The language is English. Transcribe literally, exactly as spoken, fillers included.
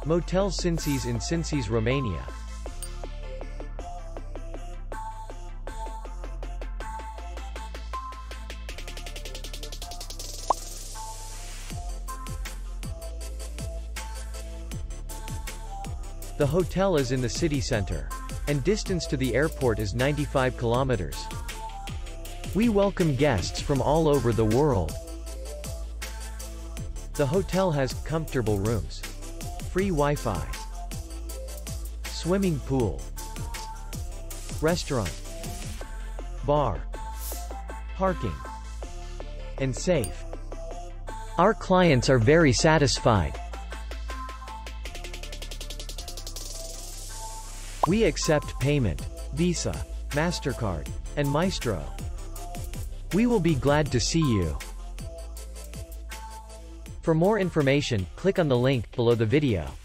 Motel Cincis in Cincis, Romania. The hotel is in the city center, and distance to the airport is ninety-five kilometers. We welcome guests from all over the world. The hotel has comfortable rooms, free Wi-Fi, swimming pool, restaurant, bar, parking, and safe. Our clients are very satisfied. We accept payment, Visa, MasterCard, and Maestro. We will be glad to see you. For more information, click on the link below the video.